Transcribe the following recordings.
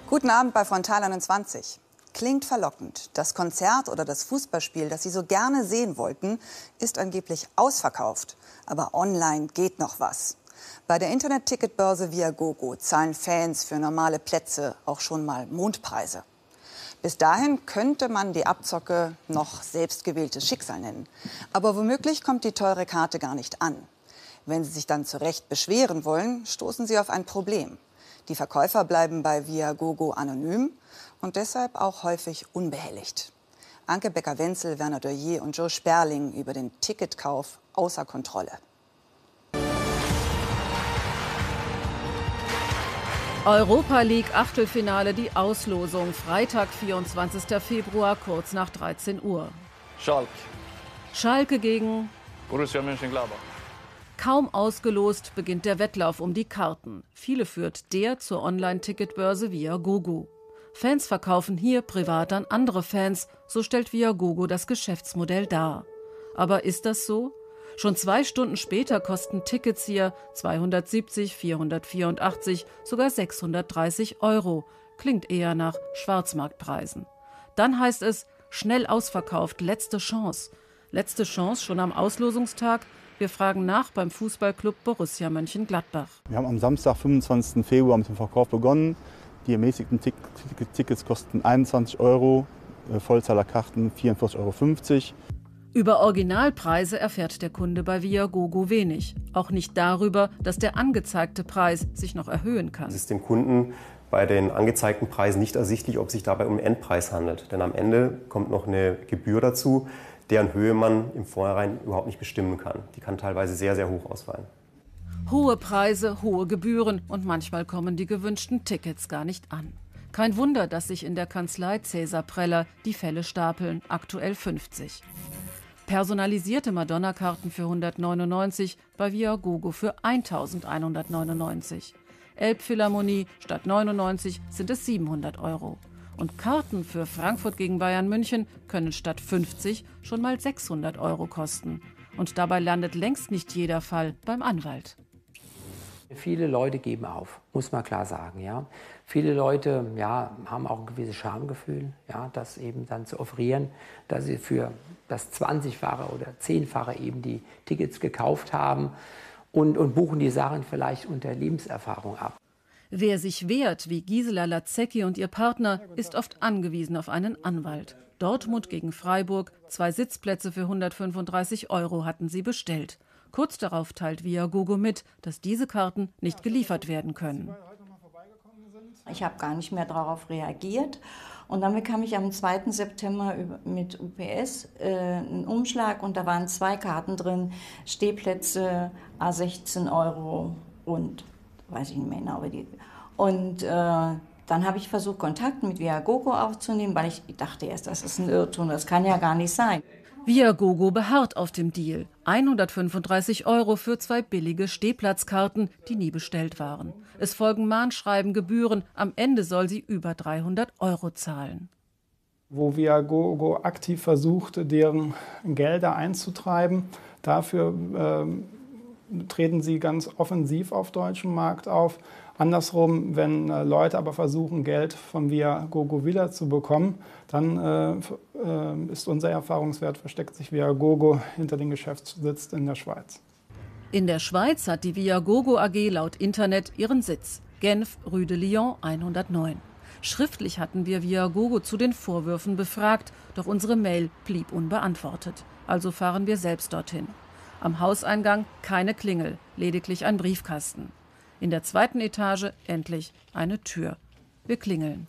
Guten Abend bei Frontal 21. Klingt verlockend. Das Konzert oder das Fußballspiel, das Sie so gerne sehen wollten, ist angeblich ausverkauft. Aber online geht noch was. Bei der Internet-Ticketbörse Viagogo zahlen Fans für normale Plätze auch schon mal Mondpreise. Bis dahin könnte man die Abzocke noch selbstgewähltes Schicksal nennen. Aber womöglich kommt die teure Karte gar nicht an. Wenn Sie sich dann zu Recht beschweren wollen, stoßen Sie auf ein Problem. Die Verkäufer bleiben bei Viagogo anonym und deshalb auch häufig unbehelligt. Anke Becker-Wenzel, Werner Doyer und Joe Sperling über den Ticketkauf außer Kontrolle. Europa League Achtelfinale, die Auslosung. Freitag, 24. Februar, kurz nach 13 Uhr. Schalke gegen Borussia Mönchengladbach. Kaum ausgelost beginnt der Wettlauf um die Karten. Viele führt der zur Online-Ticketbörse Viagogo. Fans verkaufen hier privat an andere Fans, so stellt Viagogo das Geschäftsmodell dar. Aber ist das so? Schon 2 Stunden später kosten Tickets hier 270, 484, sogar 630 Euro. Klingt eher nach Schwarzmarktpreisen. Dann heißt es, schnell ausverkauft, letzte Chance. Letzte Chance schon am Auslosungstag? Wir fragen nach beim Fußballclub Borussia Mönchengladbach. Wir haben am Samstag, 25. Februar mit dem Verkauf begonnen. Die ermäßigten Tickets kosten 21 Euro, Vollzahlerkarten 44,50 Euro. Über Originalpreise erfährt der Kunde bei Viagogo wenig. Auch nicht darüber, dass der angezeigte Preis sich noch erhöhen kann. Es ist dem Kunden bei den angezeigten Preisen nicht ersichtlich, ob es sich dabei um einen Endpreis handelt. Denn am Ende kommt noch eine Gebühr dazu, deren Höhe man im Vorhinein überhaupt nicht bestimmen kann. Die kann teilweise sehr, sehr hoch ausfallen. Hohe Preise, hohe Gebühren und manchmal kommen die gewünschten Tickets gar nicht an. Kein Wunder, dass sich in der Kanzlei Cäsar Preller die Fälle stapeln, aktuell 50. Personalisierte Madonna-Karten für 199, bei Viagogo für 1.199. Elbphilharmonie statt 99 sind es 700 Euro. Und Karten für Frankfurt gegen Bayern München können statt 50 schon mal 600 Euro kosten. Und dabei landet längst nicht jeder Fall beim Anwalt. Viele Leute geben auf, muss man klar sagen. Ja. Viele Leute haben auch ein gewisses Schamgefühl, das eben dann zu offerieren, dass sie für das 20-fache oder 10-fache eben die Tickets gekauft haben und buchen die Sachen vielleicht unter Lebenserfahrung ab. Wer sich wehrt, wie Gisela Lazecki und ihr Partner, ist oft angewiesen auf einen Anwalt. Dortmund gegen Freiburg, 2 Sitzplätze für 135 Euro hatten sie bestellt. Kurz darauf teilt Viagogo mit, dass diese Karten nicht geliefert werden können. Ich habe gar nicht mehr darauf reagiert. Und dann bekam ich am 2. September mit UPS einen Umschlag und da waren 2 Karten drin, Stehplätze, A16 Euro und weiß ich nicht mehr genau. Aber und dann habe ich versucht, Kontakt mit Viagogo aufzunehmen, weil ich dachte erst, das ist ein Irrtum, das kann ja gar nicht sein. Viagogo beharrt auf dem Deal. 135 Euro für 2 billige Stehplatzkarten, die nie bestellt waren. Es folgen Mahnschreiben, Gebühren. Am Ende soll sie über 300 Euro zahlen. Wo Viagogo aktiv versucht, deren Gelder einzutreiben, dafür treten sie ganz offensiv auf deutschem Markt auf. Andersrum, wenn Leute aber versuchen, Geld von Viagogo wiederzubekommen, dann ist unser Erfahrungswert, versteckt sich Viagogo hinter dem Geschäftssitz in der Schweiz. In der Schweiz hat die Viagogo AG laut Internet ihren Sitz. Genf, Rue de Lyon 109. Schriftlich hatten wir Viagogo zu den Vorwürfen befragt, doch unsere Mail blieb unbeantwortet. Also fahren wir selbst dorthin. Am Hauseingang keine Klingel, lediglich ein Briefkasten. In der 2. Etage endlich eine Tür. Wir klingeln.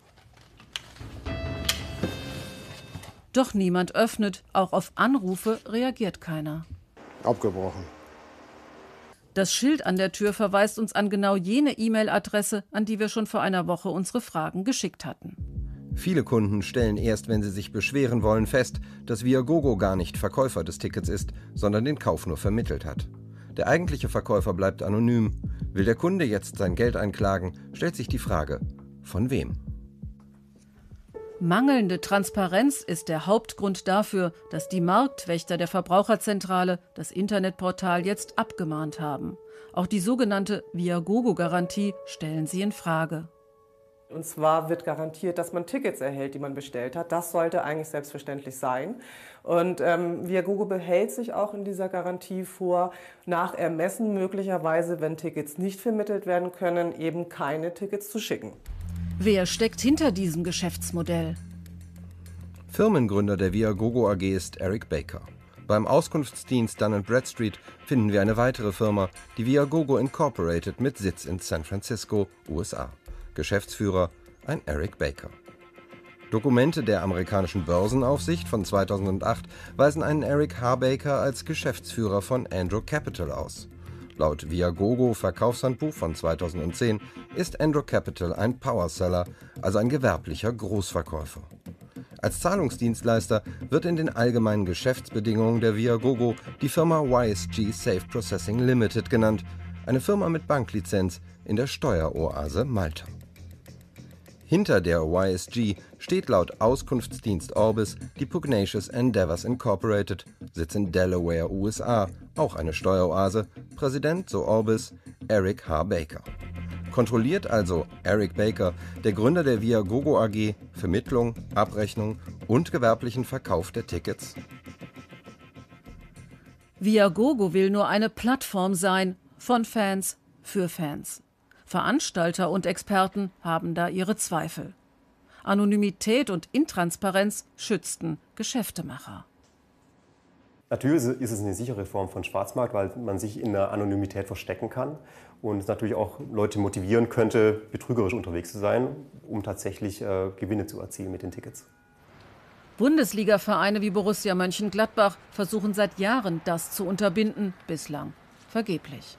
Doch niemand öffnet, auch auf Anrufe reagiert keiner. Abgebrochen. Das Schild an der Tür verweist uns an genau jene E-Mail-Adresse, an die wir schon vor einer Woche unsere Fragen geschickt hatten. Viele Kunden stellen erst, wenn sie sich beschweren wollen, fest, dass Viagogo gar nicht Verkäufer des Tickets ist, sondern den Kauf nur vermittelt hat. Der eigentliche Verkäufer bleibt anonym. Will der Kunde jetzt sein Geld einklagen, stellt sich die Frage, von wem? Mangelnde Transparenz ist der Hauptgrund dafür, dass die Marktwächter der Verbraucherzentrale das Internetportal jetzt abgemahnt haben. Auch die sogenannte Viagogo-Garantie stellen sie in Frage. Und zwar wird garantiert, dass man Tickets erhält, die man bestellt hat. Das sollte eigentlich selbstverständlich sein. Und Viagogo behält sich auch in dieser Garantie vor, nach Ermessen möglicherweise, wenn Tickets nicht vermittelt werden können, eben keine Tickets zu schicken. Wer steckt hinter diesem Geschäftsmodell? Firmengründer der Viagogo AG ist Eric Baker. Beim Auskunftsdienst Dun & Bradstreet finden wir eine weitere Firma, die Viagogo Incorporated mit Sitz in San Francisco, USA. Geschäftsführer ein Eric Baker. Dokumente der amerikanischen Börsenaufsicht von 2008 weisen einen Eric H. Baker als Geschäftsführer von Andrew Capital aus. Laut Viagogo Verkaufshandbuch von 2010 ist Andrew Capital ein Powerseller, also ein gewerblicher Großverkäufer. Als Zahlungsdienstleister wird in den allgemeinen Geschäftsbedingungen der Viagogo die Firma YSG Safe Processing Limited genannt, eine Firma mit Banklizenz in der Steueroase Malta. Hinter der YSG steht laut Auskunftsdienst Orbis die Pugnacious Endeavors Incorporated, Sitz in Delaware, USA, auch eine Steueroase, Präsident, so Orbis, Eric H. Baker. Kontrolliert also Eric Baker, der Gründer der Viagogo AG, Vermittlung, Abrechnung und gewerblichen Verkauf der Tickets? Viagogo will nur eine Plattform sein, von Fans für Fans. Veranstalter und Experten haben da ihre Zweifel. Anonymität und Intransparenz schützten Geschäftemacher. Natürlich ist es eine sichere Form von Schwarzmarkt, weil man sich in der Anonymität verstecken kann und es natürlich auch Leute motivieren könnte, betrügerisch unterwegs zu sein, um tatsächlich Gewinne zu erzielen mit den Tickets. Bundesliga-Vereine wie Borussia Mönchengladbach versuchen seit Jahren, das zu unterbinden, bislang vergeblich.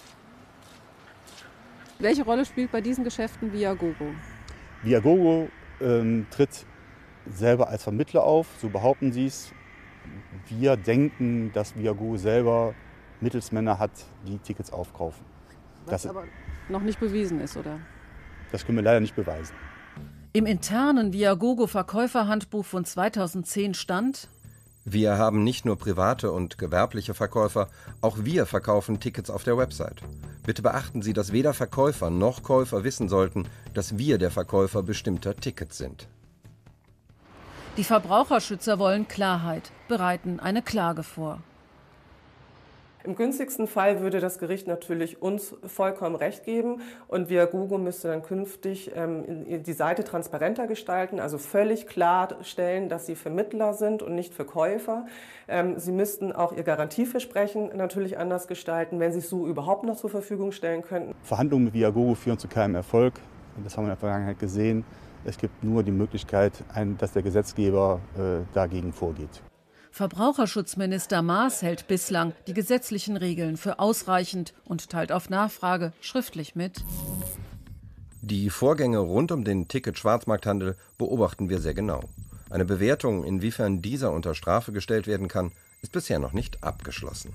Welche Rolle spielt bei diesen Geschäften Viagogo? Viagogo tritt selber als Vermittler auf, so behaupten sie es. Wir denken, dass Viagogo selber Mittelsmänner hat, die Tickets aufkaufen. Was aber noch nicht bewiesen ist, oder? Das können wir leider nicht beweisen. Im internen Viagogo-Verkäuferhandbuch von 2010 stand: Wir haben nicht nur private und gewerbliche Verkäufer, auch wir verkaufen Tickets auf der Website. Bitte beachten Sie, dass weder Verkäufer noch Käufer wissen sollten, dass wir der Verkäufer bestimmter Tickets sind. Die Verbraucherschützer wollen Klarheit, bereiten eine Klage vor. Im günstigsten Fall würde das Gericht natürlich uns vollkommen recht geben und Viagogo müsste dann künftig die Seite transparenter gestalten, also völlig klarstellen, dass sie Vermittler sind und nicht Verkäufer. Sie müssten auch ihr Garantieversprechen natürlich anders gestalten, wenn sie es so überhaupt noch zur Verfügung stellen könnten. Verhandlungen mit Viagogo führen zu keinem Erfolg. Das haben wir in der Vergangenheit gesehen. Es gibt nur die Möglichkeit, dass der Gesetzgeber dagegen vorgeht. Verbraucherschutzminister Maas hält bislang die gesetzlichen Regeln für ausreichend und teilt auf Nachfrage schriftlich mit: Die Vorgänge rund um den Ticket-Schwarzmarkthandel beobachten wir sehr genau. Eine Bewertung, inwiefern dieser unter Strafe gestellt werden kann, ist bisher noch nicht abgeschlossen.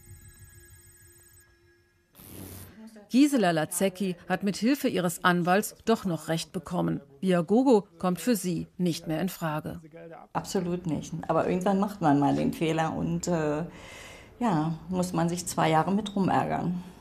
Gisela Lazecki hat mit Hilfe ihres Anwalts doch noch Recht bekommen. Viagogo kommt für sie nicht mehr in Frage. Absolut nicht. Aber irgendwann macht man mal den Fehler und muss man sich 2 Jahre mit rumärgern.